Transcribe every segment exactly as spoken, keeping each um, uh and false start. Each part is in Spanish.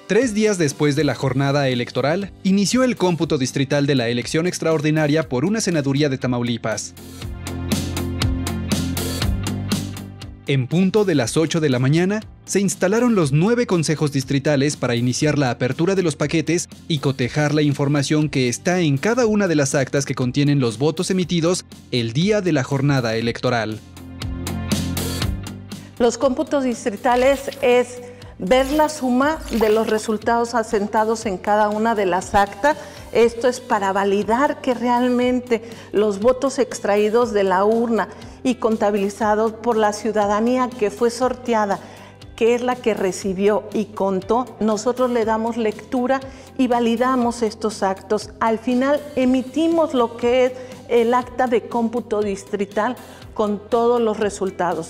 Tres días después de la jornada electoral, inició el cómputo distrital de la elección extraordinaria por una senaduría de Tamaulipas. En punto de las ocho de la mañana, se instalaron los nueve consejos distritales para iniciar la apertura de los paquetes y cotejar la información que está en cada una de las actas que contienen los votos emitidos el día de la jornada electoral. Los cómputos distritales es ver la suma de los resultados asentados en cada una de las actas. Esto es para validar que realmente los votos extraídos de la urna y contabilizados por la ciudadanía que fue sorteada, que es la que recibió y contó, nosotros le damos lectura y validamos estos actos. Al final emitimos lo que es el acta de cómputo distrital con todos los resultados.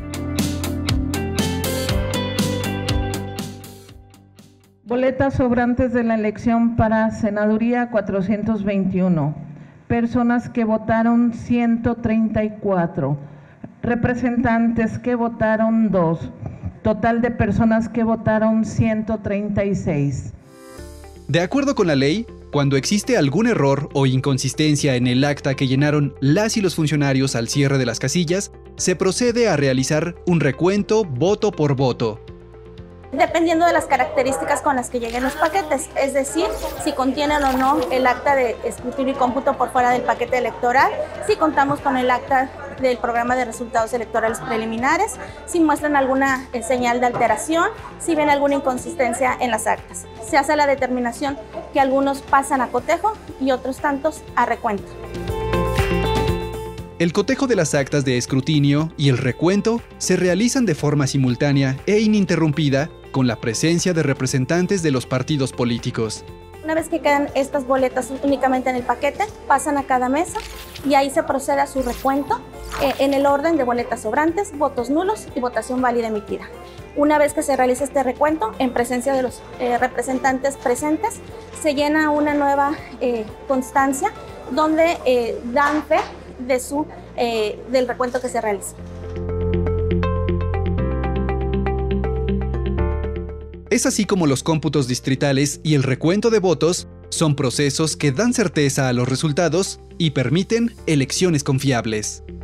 Boletas sobrantes de la elección para senaduría cuatrocientos veintiuno, personas que votaron ciento treinta y cuatro, representantes que votaron dos, total de personas que votaron ciento treinta y seis. De acuerdo con la ley, cuando existe algún error o inconsistencia en el acta que llenaron las y los funcionarios al cierre de las casillas, se procede a realizar un recuento voto por voto. Dependiendo de las características con las que lleguen los paquetes, es decir, si contienen o no el acta de escrutinio y cómputo por fuera del paquete electoral, si contamos con el acta del programa de resultados electorales preliminares, si muestran alguna eh, señal de alteración, si ven alguna inconsistencia en las actas. Se hace la determinación que algunos pasan a cotejo y otros tantos a recuento. El cotejo de las actas de escrutinio y el recuento se realizan de forma simultánea e ininterrumpida con la presencia de representantes de los partidos políticos. Una vez que quedan estas boletas únicamente en el paquete, pasan a cada mesa y ahí se procede a su recuento eh, en el orden de boletas sobrantes, votos nulos y votación válida emitida. Una vez que se realiza este recuento, en presencia de los eh, representantes presentes, se llena una nueva eh, constancia donde eh, dan fe de su, eh, del recuento que se realiza. Es así como los cómputos distritales y el recuento de votos son procesos que dan certeza a los resultados y permiten elecciones confiables.